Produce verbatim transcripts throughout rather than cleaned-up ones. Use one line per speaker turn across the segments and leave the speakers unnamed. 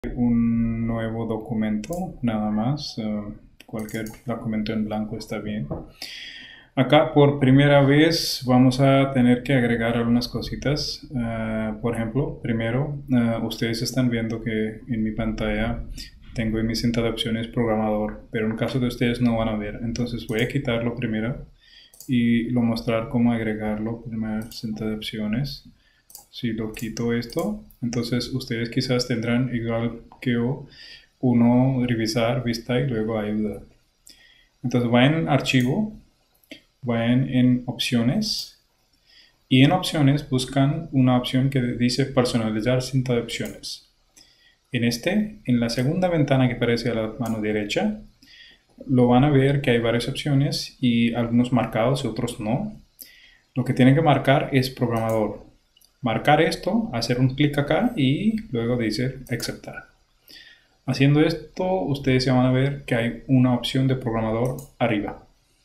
un nuevo documento, nada más. Uh, cualquier documento en blanco está bien. Acá por primera vez vamos a tener que agregar algunas cositas. Uh, por ejemplo, primero, uh, ustedes están viendo que en mi pantalla tengo en mi cinta de opciones programador, pero en caso de ustedes no van a ver. Entonces voy a quitarlo primero y lo mostrar cómo agregarlo. Primera cinta de opciones. Si lo quito esto, entonces ustedes quizás tendrán, igual que yo, uno revisar, vista y luego ayuda. Entonces vayan en archivo, vayan en opciones y en opciones buscan una opción que dice personalizar cinta de opciones. En este, en la segunda ventana que aparece a la mano derecha, lo van a ver que hay varias opciones y algunos marcados y otros no. Lo que tienen que marcar es programador. Marcar esto, hacer un clic acá y luego dice aceptar. Haciendo esto, ustedes se van a ver que hay una opción de programador arriba.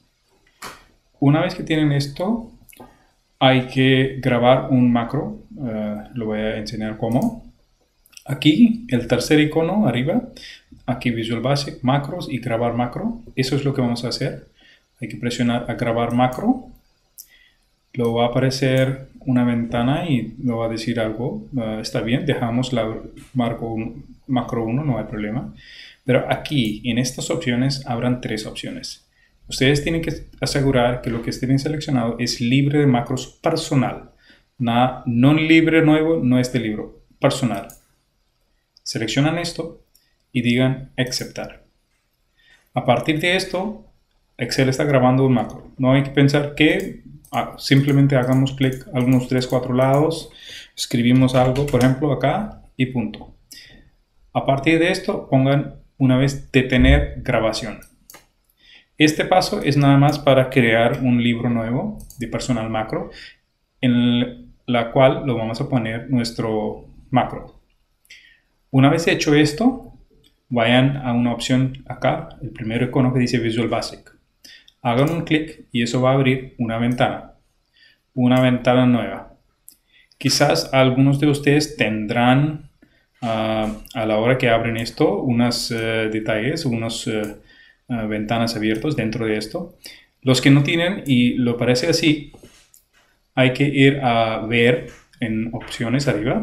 Una vez que tienen esto, hay que grabar un macro. Uh, lo voy a enseñar cómo. Aquí, el tercer icono arriba, aquí Visual Basic, macros y grabar macro. Eso es lo que vamos a hacer. Hay que presionar a grabar macro. Lo va a aparecer una ventana y lo va a decir algo. Uh, está bien, dejamos la marco un, macro uno, no hay problema. Pero aquí, en estas opciones, habrán tres opciones. Ustedes tienen que asegurar que lo que estén seleccionado es libre de macros personal. Nada, no libre nuevo, no este libro, personal. Seleccionan esto y digan aceptar. A partir de esto, Excel está grabando un macro. No hay que pensar que ah, simplemente hagamos clic algunos tres cuatro lados, escribimos algo, por ejemplo, acá y punto. A partir de esto, pongan una vez detener grabación. Este paso es nada más para crear un libro nuevo de personal macro, en la cual lo vamos a poner nuestro macro. Una vez hecho esto, vayan a una opción acá, el primer icono que dice Visual Basic. Hagan un clic y eso va a abrir una ventana, una ventana nueva. Quizás algunos de ustedes tendrán uh, a la hora que abren esto unos uh, detalles, unos uh, uh, ventanas abiertos dentro de esto. Los que no tienen y lo parece así, hay que ir a ver en opciones arriba.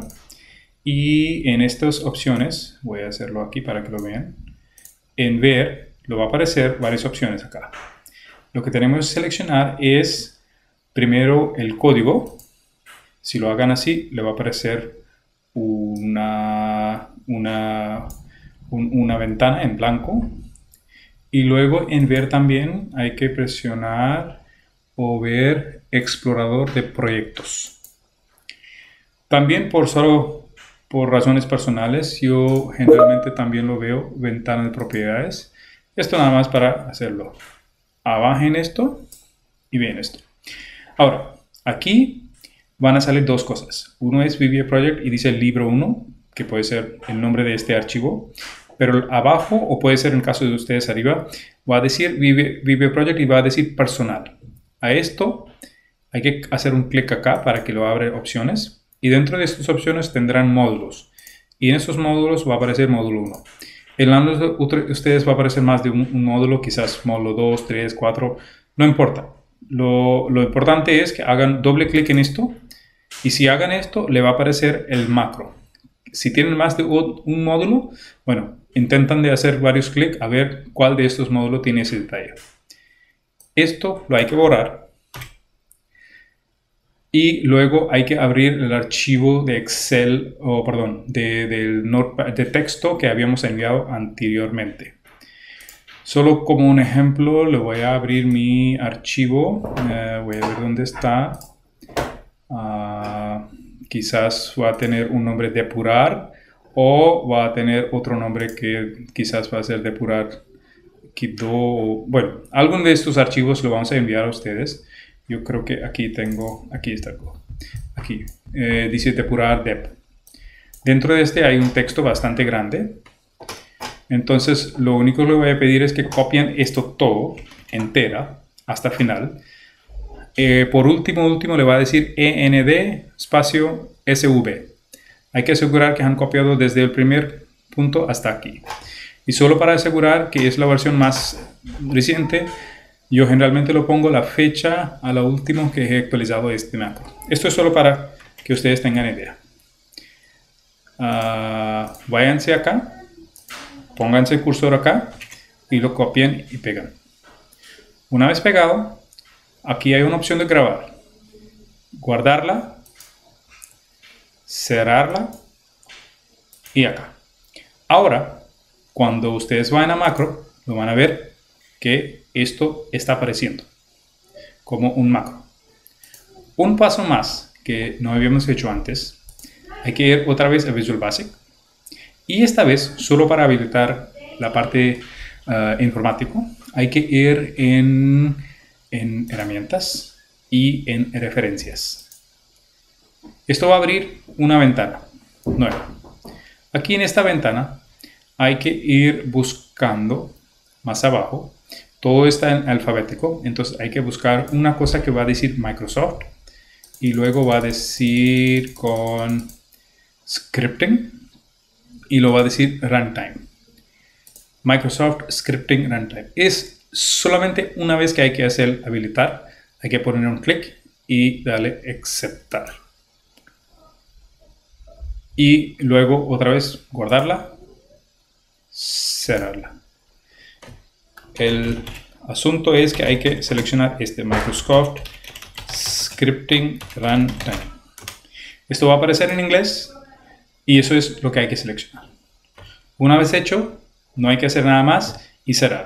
Y en estas opciones, voy a hacerlo aquí para que lo vean, en ver, lo va a aparecer varias opciones acá. Lo que tenemos que seleccionar es primero el código. Si lo hagan así, le va a aparecer una, una, un, una ventana en blanco. Y luego en ver también hay que presionar o ver explorador de proyectos. También por solo por razones personales, yo generalmente también lo veo ventana de propiedades. Esto nada más para hacerlo. Abajen esto y ven esto. Ahora, aquí van a salir dos cosas. Uno es V B A Project y dice libro uno, que puede ser el nombre de este archivo. Pero abajo, o puede ser en el caso de ustedes arriba, va a decir V B A Project y va a decir personal. A esto hay que hacer un clic acá para que lo abra opciones. Y dentro de estas opciones tendrán módulos. Y en estos módulos va a aparecer módulo uno. En el de ustedes va a aparecer más de un, un módulo, quizás módulo dos, tres, cuatro, no importa. Lo, lo importante es que hagan doble clic en esto y si hagan esto le va a aparecer el macro. Si tienen más de un módulo, bueno, intentan de hacer varios clics a ver cuál de estos módulos tiene ese detalle. Esto lo hay que borrar. Y luego hay que abrir el archivo de Excel, o oh, perdón, de, de, de texto que habíamos enviado anteriormente. Solo como un ejemplo, le voy a abrir mi archivo. Uh, voy a ver dónde está. Uh, quizás va a tener un nombre depurar o va a tener otro nombre que quizás va a ser depurar. Quito, bueno, algún de estos archivos lo vamos a enviar a ustedes. Yo creo que aquí tengo, aquí está, aquí, eh, dice depurar dep. Dentro de este hay un texto bastante grande. Entonces, lo único que le voy a pedir es que copien esto todo, entera, hasta el final. Eh, por último, último, le va a decir end espacio sv. Hay que asegurar que han copiado desde el primer punto hasta aquí. Y solo para asegurar que es la versión más reciente, yo generalmente lo pongo la fecha a la última que he actualizado este macro. Esto es solo para que ustedes tengan idea. Uh, váyanse acá, pónganse el cursor acá y lo copien y pegan. Una vez pegado, aquí hay una opción de grabar, guardarla, cerrarla y acá. Ahora, cuando ustedes vayan a macro, lo van a ver que esto está apareciendo como un macro. Un paso más que no habíamos hecho antes, hay que ir otra vez a Visual Basic y esta vez solo para habilitar la parte uh, informático hay que ir en, en herramientas y en referencias. Esto va a abrir una ventana nueva. Aquí en esta ventana hay que ir buscando más abajo. Todo está en alfabético, entonces hay que buscar una cosa que va a decir Microsoft y luego va a decir con Scripting y lo va a decir Runtime. Microsoft Scripting Runtime. Es solamente una vez que hay que hacer habilitar, hay que poner un clic y darle aceptar. Y luego otra vez guardarla, cerrarla. El asunto es que hay que seleccionar este Microsoft Scripting Runtime. Esto va a aparecer en inglés y eso es lo que hay que seleccionar. Una vez hecho, no hay que hacer nada más y cerrar.